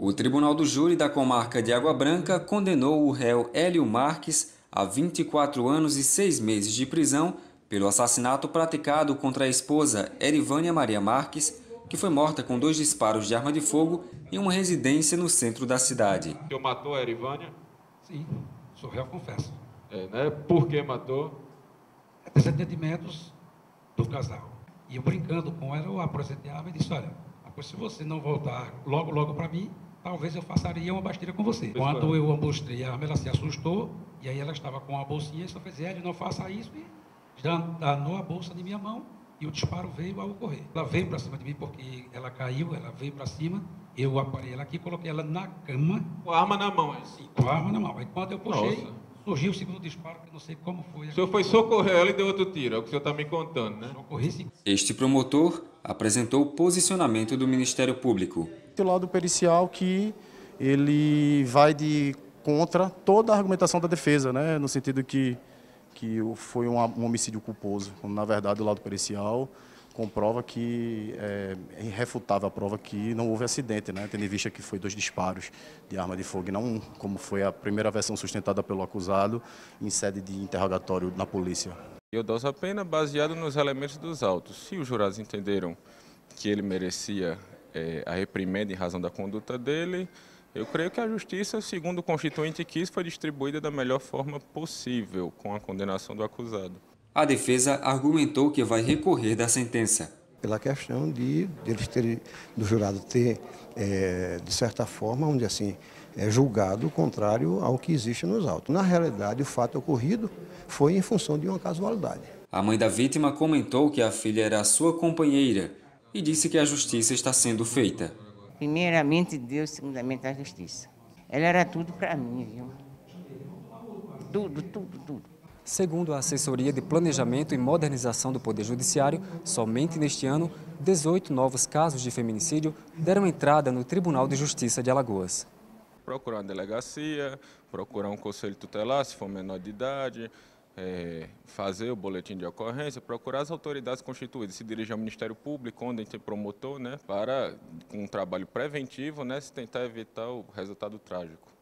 O Tribunal do Júri da Comarca de Água Branca condenou o réu Hélio Marques a 24 anos e 6 meses de prisão pelo assassinato praticado contra a esposa Erivânia Maria Marques, que foi morta com 2 disparos de arma de fogo em uma residência no centro da cidade. O senhor matou a Erivânia? Sim, sou réu, confesso. Né? Por que matou? Desentendimentos do casal. E eu brincando com ela, eu apresentei a arma e disse, olha, se você não voltar logo para mim, talvez eu façaria uma besteira com você. Quando eu mostrei a arma, ela se assustou, e aí ela estava com a bolsinha e só fez, Hélio, não faça isso, e já danou a bolsa de minha mão, e o disparo veio ao ocorrer. Ela veio para cima de mim porque ela caiu, ela veio para cima, eu aparei ela aqui, coloquei ela na cama. Com a arma na mão, é assim? Com a arma na mão. Aí quando eu puxei, Nossa. surgiu o segundo disparo, que eu não sei como foi. O senhor foi socorrer ela e deu outro tiro, é o que o senhor está me contando, né? Socorri, sim. Este promotor apresentou o posicionamento do Ministério Público. O lado pericial que ele vai contra toda a argumentação da defesa, né? No sentido que foi um homicídio culposo. Na verdade, o laudo pericial comprova que é irrefutável a prova que não houve acidente, né? Tendo em vista que foi 2 disparos de arma de fogo, e não como foi a primeira versão sustentada pelo acusado em sede de interrogatório na polícia. Eu dou a pena baseado nos elementos dos autos. Se os jurados entenderam que ele merecia a reprimenda em razão da conduta dele, eu creio que a justiça, segundo o Constituinte quis, foi distribuída da melhor forma possível, com a condenação do acusado. A defesa argumentou que vai recorrer da sentença. Pela questão do jurado ter, de certa forma, vamos dizer assim, julgado contrário ao que existe nos autos. Na realidade, o fato ocorrido foi em função de uma casualidade. A mãe da vítima comentou que a filha era sua companheira e disse que a justiça está sendo feita. Primeiramente Deus, segundamente a justiça. Ela era tudo para mim, viu? Tudo. Segundo a Assessoria de Planejamento e Modernização do Poder Judiciário, somente neste ano, 18 novos casos de feminicídio deram entrada no Tribunal de Justiça de Alagoas. Procurar uma delegacia, procurar um conselho tutelar, se for menor de idade, fazer o boletim de ocorrência, procurar as autoridades constituídas, se dirigir ao Ministério Público, onde tem promotor, né, para, com um trabalho preventivo, né, se tentar evitar o resultado trágico.